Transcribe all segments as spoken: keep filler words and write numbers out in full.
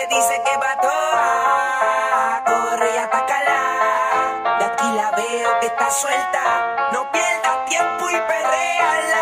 dice que va toda, corre y atácala. De aquí la veo que está suelta, no pierdas tiempo y perréala.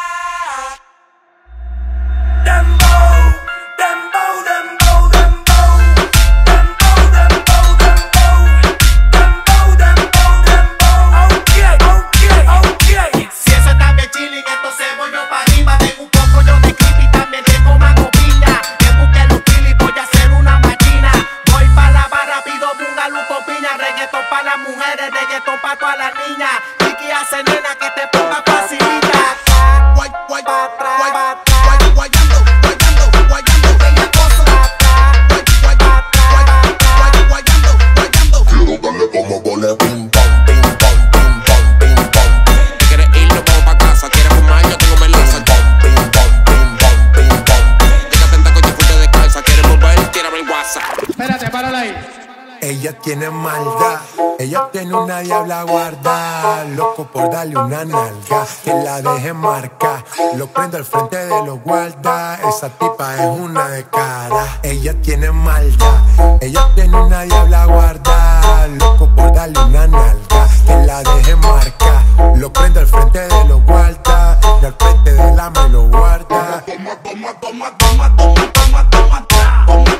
Dembow, dembow, dembow, dembow, dembow, dembow, dembow, dembow, dembow, dembow. Okay, okay, okay. Si eso está bien chilling, entonces voy yo pa' arriba. Tengo un poco yo de creepy, también tengo mango piña. Que busque los kilis, voy a hacer una máquina. Voy pa' la barra, pido bungalú con piña. Reggaetón pa' las mujeres, reggaetón pa' todas las niñas. Ricky hace nena que te ponga facilita. Guay, guay, pa' atrás, pa' atrás. Guay, guayando, guayando, guayando, bella cosa. Guay, guay, pa' atrás, guay, guayando, guayando. Quiero darle como vole, pim, pam, pim, pam, pim, pam, pim, pam. ¿Te quieres ir? Nos vamos pa' casa. ¿Quieres fumar? Yo tengo melaza. Pam, pim, pam, pim, pam, pim, pam. Ella atenta con fuiste de casa. ¿Quieres mover? Tírame el WhatsApp. Espérate, párala ahí. Ella tiene maldad, ella tiene una diabla guarda. Loco por darle una nalga, que la deje marca. Lo prendo al frente de los guardas. Esa tipa es una de cara. Ella tiene maldad, ella tiene una diabla guarda. Loco por darle una nalga, que la deje marca. Lo prendo al frente de los guardas. Y al frente de la me lo guarda. Toma, toma, toma, toma, toma, toma, toma, toma.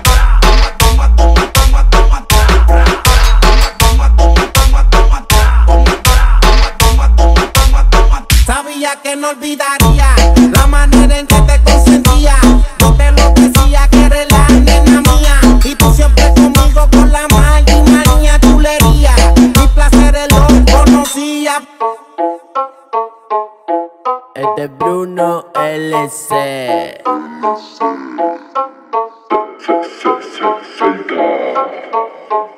Sabía que no olvidaría la manera en que te consentía. Yo te lo decía que eres la nena mía. Y tú siempre conmigo con la magia y manía chulería. Mi placer es lo conocía. Este es Bruno L C. Zelda.